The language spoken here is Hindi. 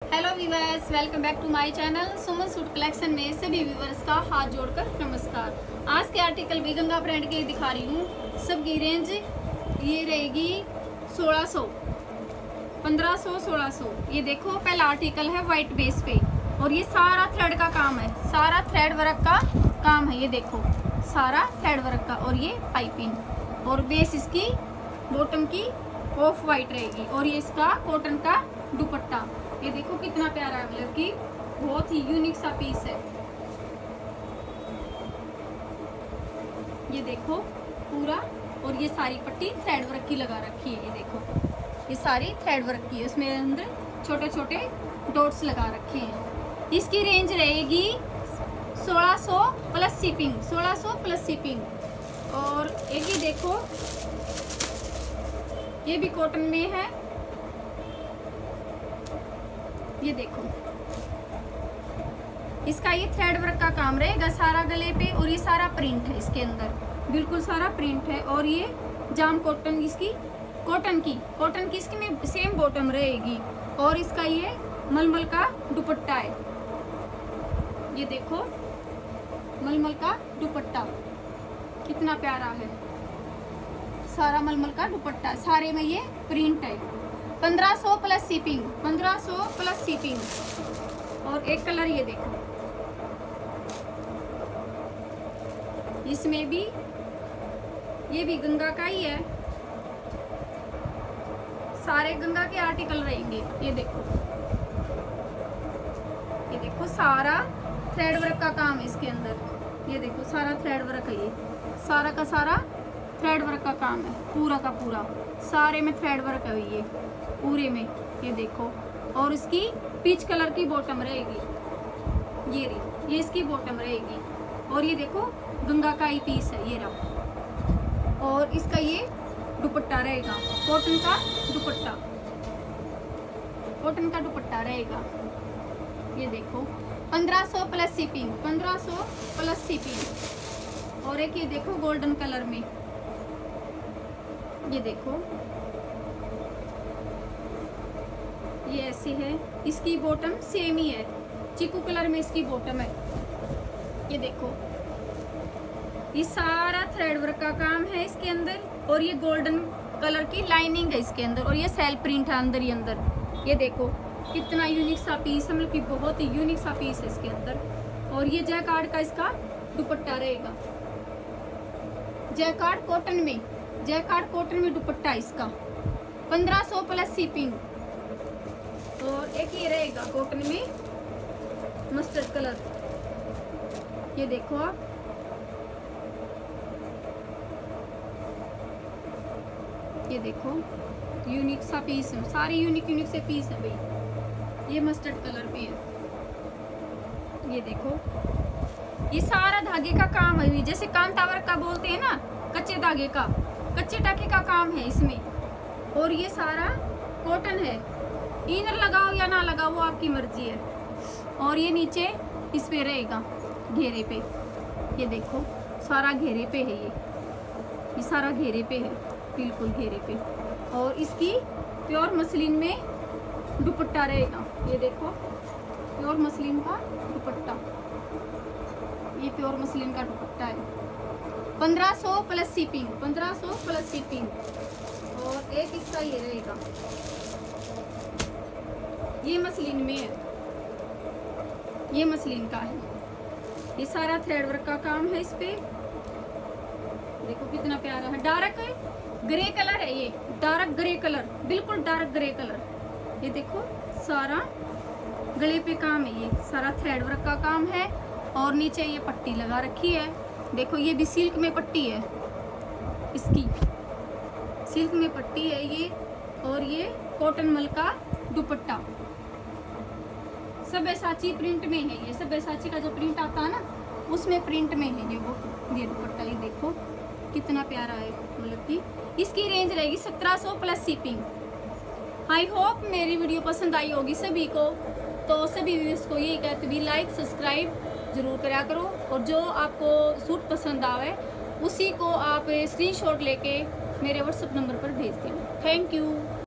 Hello viewers, welcome back to my channel. Suman suit collection में सभी व्यूअर्स का हाथ जोड़कर नमस्कार। आज के आर्टिकल भी गंगा ब्रांड के दिखा रही हूँ। सबकी रेंज ये रहेगी 1600, 1500, 1600। ये देखो, पहला आर्टिकल है वाइट बेस पे और ये सारा थ्रेड का काम है, सारा थ्रेड वर्क का काम है। ये देखो, सारा थ्रेड वर्क का। और ये पाइपिंग और बेस इसकी बॉटम की ऑफ वाइट रहेगी और ये इसका कॉटन का दुपट्टा। ये देखो कितना प्यारा है, मतलब कि बहुत ही यूनिक सा पीस है। ये देखो पूरा, और ये सारी पट्टी थ्रेड वर्क की लगा रखी है। ये देखो, ये सारी थ्रेड वर्क की है, उसमें अंदर छोटे छोटे डॉट्स लगा रखे हैं। इसकी रेंज रहेगी 1600 प्लस शिपिंग, 1600 प्लस शिपिंग। और एक ही देखो, ये भी कॉटन में है। ये देखो, इसका ये थ्रेड वर्क का काम रहेगा सारा गले पे और ये सारा प्रिंट है इसके अंदर, बिल्कुल सारा प्रिंट है। और ये जाम कॉटन, इसकी कॉटन की इसकी में सेम बॉटम रहेगी और इसका ये मलमल का दुपट्टा है। ये देखो, मलमल का दुपट्टा कितना प्यारा है, सारा मलमल का दुपट्टा, सारे में ये प्रिंट है। 1500 प्लस शिपिंग, 1500 प्लस शिपिंग। और एक कलर ये देखो, इसमें भी ये भी गंगा का ही है, सारे गंगा के आर्टिकल रहेंगे। ये देखो, ये देखो सारा थ्रेड वर्क का काम है इसके अंदर। ये देखो सारा थ्रेड वर्क है, ये सारा का सारा थ्रेड वर्क का काम है, पूरा का पूरा सारे में थ्रेड वर्क है ये पूरे में। ये देखो, और इसकी पीच कलर की बॉटम रहेगी, ये इसकी बॉटम रहेगी। और ये देखो गंगा का ही पीस है, ये रहा। और इसका ये दुपट्टा रहेगा, कॉटन का दुपट्टा, कॉटन का दुपट्टा रहेगा। ये देखो 1500 प्लस शिपिंग, 1500 प्लस शिपिंग। और एक ये देखो गोल्डन कलर में, ये देखो ये ऐसी है, इसकी बॉटम सेम ही है, चीकू कलर में इसकी बॉटम है। ये देखो, ये सारा थ्रेड वर्क का काम है इसके अंदर और ये गोल्डन कलर की लाइनिंग है इसके अंदर और ये सेल्फ प्रिंट है अंदर ही अंदर। ये देखो कितना यूनिक सा पीस है, मतलब कि बहुत ही यूनिक सा पीस है इसके अंदर। और ये जैकार्ड का इसका दुपट्टा रहेगा, जैकार्ड कॉटन में, जैकार्ड कॉटन में दुपट्टा इसका। 1500 प्लस शिपिंग। और एक ये रहेगा कॉटन में मस्टर्ड कलर। ये देखो आप, ये देखो यूनिक सा पीस है, सारे यूनिक से पीस है भाई। ये मस्टर्ड कलर पे है। ये देखो, ये सारा धागे का काम है, जैसे कांता वर्क का बोलते हैं ना, कच्चे धागे का, कच्चे धागे का काम है इसमें। और ये सारा कॉटन है, इनर लगाओ या ना लगाओ वो आपकी मर्जी है। और ये नीचे इस पे रहेगा घेरे पे। ये देखो सारा घेरे पे है, ये सारा घेरे पे है, बिल्कुल घेरे पे। और इसकी प्योर मसलिन में दुपट्टा रहेगा। ये देखो प्योर मसलिन का दुपट्टा, ये प्योर मसलिन का दुपट्टा है। 1500 प्लस शिपिंग, 1500 प्लस शिपिंग। और एक इसका ये रहेगा, ये मसलिन में है, ये मसलिन का है। ये सारा थ्रेड वर्क का काम है इस पे। देखो कितना प्यारा है, डार्क ग्रे कलर है, ये डार्क ग्रे कलर, बिल्कुल डार्क ग्रे कलर। ये देखो सारा गले पे काम है, ये सारा थ्रेड वर्क का काम है। और नीचे ये पट्टी लगा रखी है। देखो ये भी सिल्क में पट्टी है, इसकी सिल्क में पट्टी है ये। और ये कॉटन मल का दुपट्टा, सब्यसाची प्रिंट में है, ये सब्यसाची का जो प्रिंट आता है ना, उसमें प्रिंट में है ये दुपट्टा। ये देखो कितना प्यारा है, मतलब कि इसकी रेंज रहेगी 1700 प्लस शिपिंग। आई होप मेरी वीडियो पसंद आई होगी सभी को। तो सभी व्यूअर्स को यही कहते भी लाइक सब्सक्राइब जरूर करा करो। और जो आपको सूट पसंद आवे उसी को आप स्क्रीनशॉट लेके मेरे व्हाट्सएप नंबर पर भेज देना। Thank you.